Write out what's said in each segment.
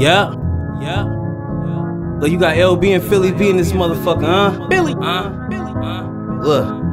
Yeah. Look, you got LB and Philly B in this motherfucker, huh? Billy. Look.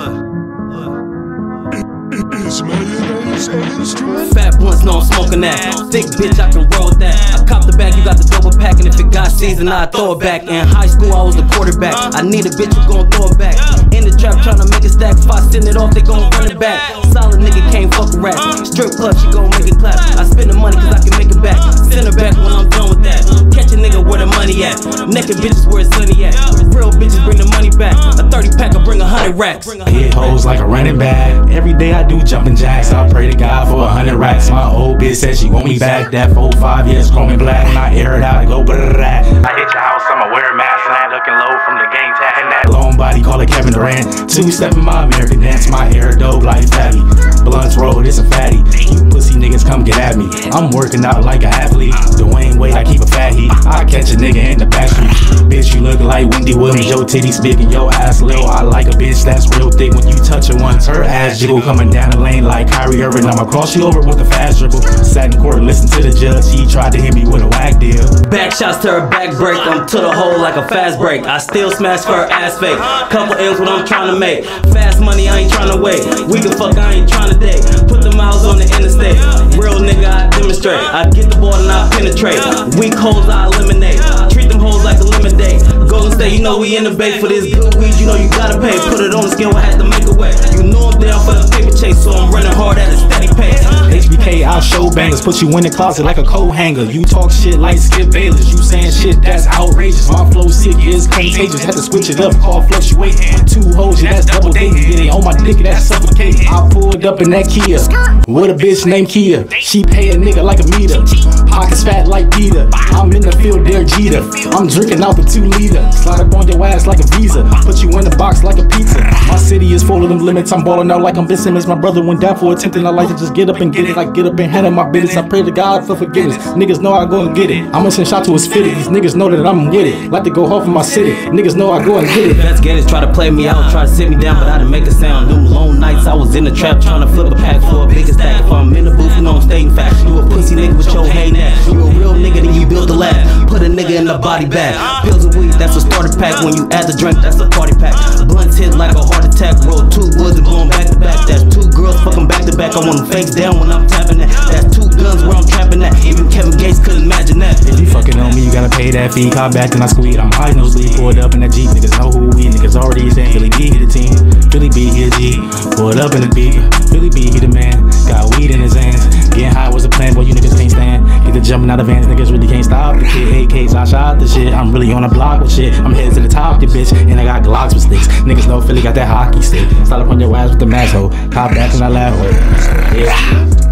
Fat blunts, no I'm smoking that. Thick bitch, I can roll with that. I cop the bag, you got the double pack, and if it got season, I throw it back. In high school, I was the quarterback. I need a bitch who gon' throw it back. In the trap, tryna make it stack. If I send it off, they gon' run it back. Solid nigga can't fuck a rat. Strip club, she gon' make it clap. I spend the money cause I can make it back. Send her back when I'm done with that. Catch a nigga where the money at. Naked bitches where it's sunny at. Real bitches bring the money back. A 30 pack, I bring 100 racks. Hit hoes like a running back. Every day I do jumping jacks. I pray to God for 100 racks. My old bitch said she want me back. That 4-5 years call me black. When I air it out, I go brrrr. I hit your house, I'ma wear a mask. And I looking low from the game tag. And that long body, call it Kevin Durant. 2-step in my American dance. My hair dope like Fabby. Blunts rolled, it's a fatty. You pussy niggas come get at me. I'm working out like an athlete. Dwayne Wade, I keep a fat heat. I catch a nigga in the backstreet. Bitch, you look like Wendy Williams. Your titties big and your ass little. I like a bitch that's real thick. When you touch her once, her ass jiggle. Coming down the lane like Kyrie Irving. I'ma cross you over with a fast dribble. Sat in court, listen to the judge. He tried to hit me with a whack deal. Back shots to her back break. I'm to the hole like a fast break. I still smash for her ass fake. Couple M's what I'm trying to make. Fast money, I ain't trying to wait. We can fuck, I ain't trying to date. Put the miles on the interstate. Real nigga, I demonstrate. I get the ball and I penetrate. Weak hoes, I eliminate. Treat them hoes like a lemonade. Golden State, you know we in the bait for this good weed. You know you gotta pay. Put it on the scale, I had to make a way. You know I'm down for the paper chase, so I'm running hard at a steady pace. HBK, I'll show bangers. Put you in the closet like a coat hanger. You talk shit like Skip Bayless. You saying shit that's outrageous. My flow sick is contagious. Had to switch it up, call fluctuate. 2 hoes, yeah, that's double dating. Yeah, they on my dick, that's suffocating. I pulled up in that Kia with a bitch named Kia. She pay a nigga like a meter. Pockets fat like Peter. I'm in the field, Derek Jeter. I'm drinking out the 2-liter. Slide up on your ass like a Visa. Put you in the box like a pizza. My city is full of them limits. I'm balling out like I'm Ben Simmons. My brother went down for attempting. I like to just get up and get it. Like get up and handle my business. I pray to God for forgiveness. Niggas know I go and get it. I'ma send shot to his fitted. These niggas know that I'm with it. Like to go home from my city. Niggas know I go and get it. Investigators try to play me out, try to sit me down, but I didn't make a sound. Them long nights I was in the trap trying to flip a pack for a bigger stack. If I'm in the booth, you know I'm stating facts. You a pussy nigga with your hang ass. You a real nigga, then you build a lab. Put a nigga in the body bag. Pills of weed, that's a starter pack. When you add the drink, that's a party pack. Blunts hit like a heart attack. Roll 2 woods and going back to back. That's 2 girls fucking back to back. I want them face down when I'm tapping that. That's 2 guns where I'm trapping that. Even Kevin Gates couldn't imagine that. If you fucking on me, you gotta pay that fee. Call back and I squeeze. I'm high no sleep. Pulled up in that Jeep. Niggas know who we. Niggas already saying Philly B, he the team. Philly B, he a G. Pulled up in the beat. Philly B, he the man. Got weed in his hands. Getting high was the plan, boy, you niggas can't stand. Get the jumping out of vans, niggas really can't stop the kid. AKs, I shot the shit. I'm really on the block with shit. I'm headed to the top, you bitch. And I got Glocks with sticks. Niggas know Philly got that hockey stick. Start up on your ass with the mask, ho. Cop back and I laugh with. Yeah.